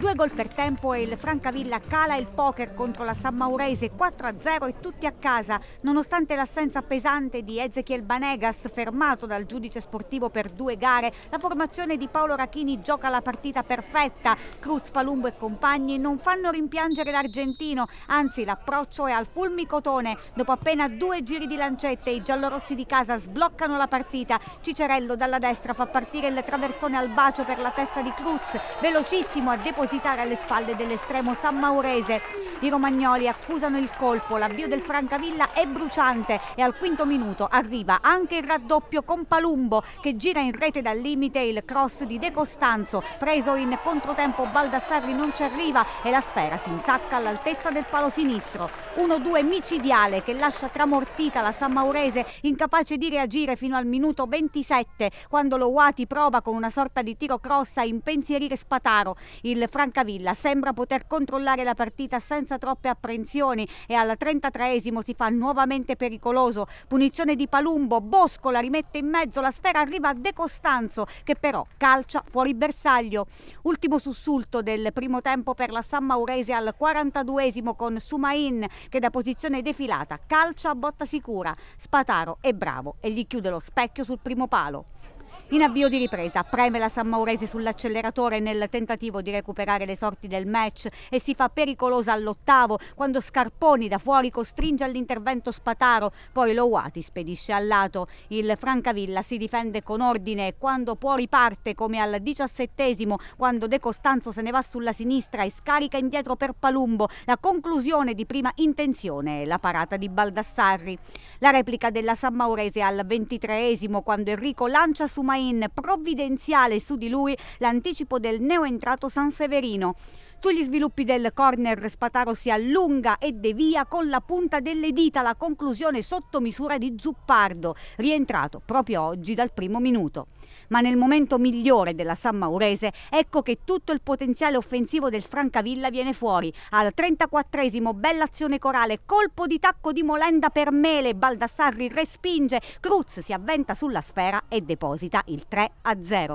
2 gol per tempo e il Francavilla cala il poker contro la San Maurese 4-0 e tutti a casa, nonostante l'assenza pesante di Ezequiel Banegas, fermato dal giudice sportivo per 2 gare. La formazione di Paolo Rachini gioca la partita perfetta. Cruz, Palumbo e compagni non fanno rimpiangere l'argentino, anzi l'approccio è al fulmicotone. Dopo appena 2 giri di lancette i giallorossi di casa sbloccano la partita. Cicerello dalla destra fa partire il traversone al bacio per la testa di Cruz, velocissimo a depositare alle spalle dell'estremo sammaurese. I romagnoli accusano il colpo, l'avvio del Francavilla è bruciante e al quinto minuto arriva anche il raddoppio con Palumbo che gira in rete dal limite. Il cross di De Costanzo, preso in controtempo Baldassarri non ci arriva e la sfera si insacca all'altezza del palo sinistro. 1-2 micidiale che lascia tramortita la San Maurese, incapace di reagire fino al minuto 27, quando Louati prova con una sorta di tiro cross a impensierire Spataro. Il Francavilla sembra poter controllare la partita senza troppe apprensioni e al 33esimo si fa nuovamente pericoloso. Punizione di Palumbo, Bosco la rimette in mezzo, la sfera arriva a De Costanzo che però calcia fuori bersaglio. Ultimo sussulto del primo tempo per la San Maurese al 42esimo con Sumain che da posizione defilata calcia a botta sicura. Spataro è bravo e gli chiude lo specchio sul primo palo. In avvio di ripresa preme la San Maurese sull'acceleratore nel tentativo di recuperare le sorti del match e si fa pericolosa all'8° quando Scarponi da fuori costringe all'intervento Spataro, poi Louati spedisce al lato. Il Francavilla si difende con ordine e quando può riparte come al 17esimo quando De Costanzo se ne va sulla sinistra e scarica indietro per Palumbo. La conclusione di prima intenzione è la parata di Baldassarri. La replica della San Maurese al 23esimo quando Enrico lancia Sumain provvidenziale su di lui, l'anticipo del neoentrato Sanseverino. Sugli sviluppi del corner Spataro si allunga e devia con la punta delle dita, la conclusione sotto misura di Zuppardo, rientrato proprio oggi dal primo minuto. Ma nel momento migliore della San Maurese ecco che tutto il potenziale offensivo del Francavilla viene fuori. Al 34esimo bella azione corale, colpo di tacco di Molenda per Mele, Baldassarri respinge, Cruz si avventa sulla sfera e deposita il 3-0.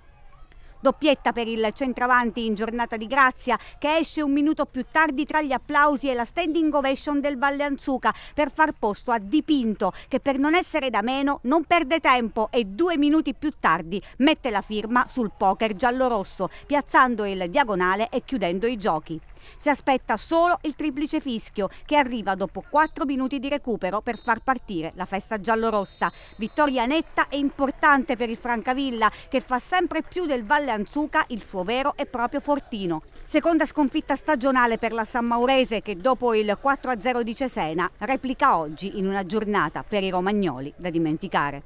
Doppietta per il centravanti in giornata di grazia che esce un minuto più tardi tra gli applausi e la standing ovation del Valle Anzuca per far posto a Di Pinto che per non essere da meno non perde tempo e 2 minuti più tardi mette la firma sul poker giallorosso piazzando il diagonale e chiudendo i giochi. Si aspetta solo il triplice fischio che arriva dopo 4 minuti di recupero per far partire la festa giallorossa. Vittoria netta e importante per il Francavilla che fa sempre più del Valle Anzuca il suo vero e proprio fortino. Seconda sconfitta stagionale per la San Maurese che dopo il 4-0 di Cesena replica oggi in una giornata per i romagnoli da dimenticare.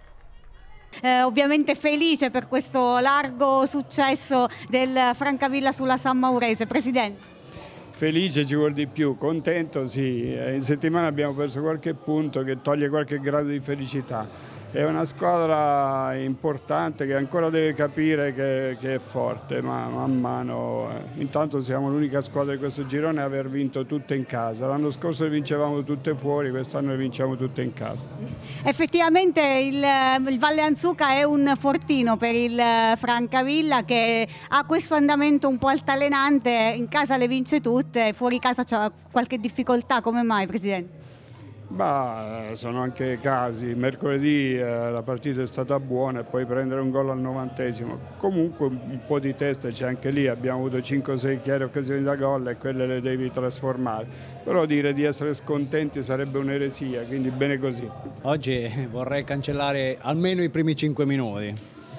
Ovviamente felice per questo largo successo del Francavilla sulla San Maurese, Presidente. Felice ci vuol di più, contento sì, in settimana abbiamo perso qualche punto che toglie qualche grado di felicità. È una squadra importante che ancora deve capire che è forte, ma man mano. Intanto siamo l'unica squadra di questo girone a aver vinto tutte in casa. L'anno scorso le vincevamo tutte fuori, quest'anno le vinciamo tutte in casa. Effettivamente il Valle Anzuca è un fortino per il Francavilla che ha questo andamento un po' altalenante, in casa le vince tutte, fuori casa c'ha qualche difficoltà, come mai Presidente? Bah, sono anche casi, mercoledì la partita è stata buona e poi prendere un gol al 90esimo. Comunque un po' di testa c'è anche lì, abbiamo avuto 5-6 chiare occasioni da gol e quelle le devi trasformare. Però dire di essere scontenti sarebbe un'eresia, quindi bene così. Oggi vorrei cancellare almeno i primi 5 minuti.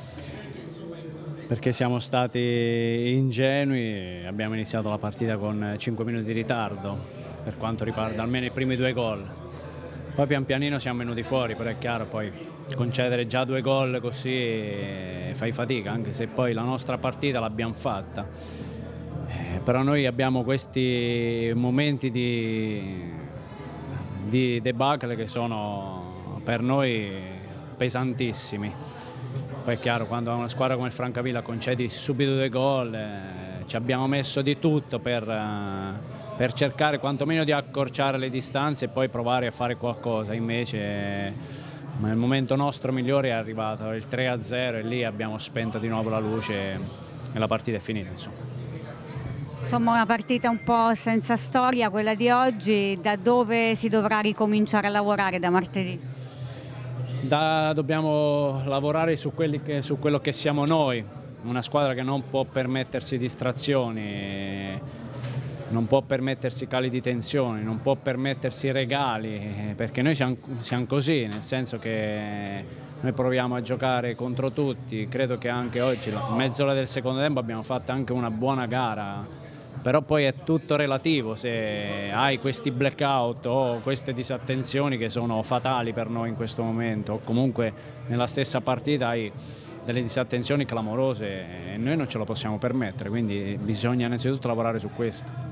Perché siamo stati ingenui, abbiamo iniziato la partita con 5 minuti di ritardo per quanto riguarda almeno i primi 2 gol. Poi pian pianino siamo venuti fuori, però è chiaro, poi concedere già 2 gol così fai fatica, anche se poi la nostra partita l'abbiamo fatta. Però noi abbiamo questi momenti di debacle che sono per noi pesantissimi. Poi è chiaro, quando a una squadra come il Francavilla concedi subito 2 gol, ci abbiamo messo di tutto per cercare quantomeno di accorciare le distanze e poi provare a fare qualcosa. Invece il momento nostro migliore è arrivato il 3-0 e lì abbiamo spento di nuovo la luce e la partita è finita, insomma. Insomma, una partita un po' senza storia quella di oggi. Da dove si dovrà ricominciare a lavorare da martedì? Dobbiamo lavorare su quello che siamo noi, una squadra che non può permettersi distrazioni, non può permettersi cali di tensione, non può permettersi regali, perché noi siamo così, nel senso che noi proviamo a giocare contro tutti. Credo che anche oggi, mezz'ora del secondo tempo, abbiamo fatto anche una buona gara. Però poi è tutto relativo, se hai questi blackout o queste disattenzioni che sono fatali per noi in questo momento, o comunque nella stessa partita hai delle disattenzioni clamorose e noi non ce lo possiamo permettere, quindi bisogna innanzitutto lavorare su questo.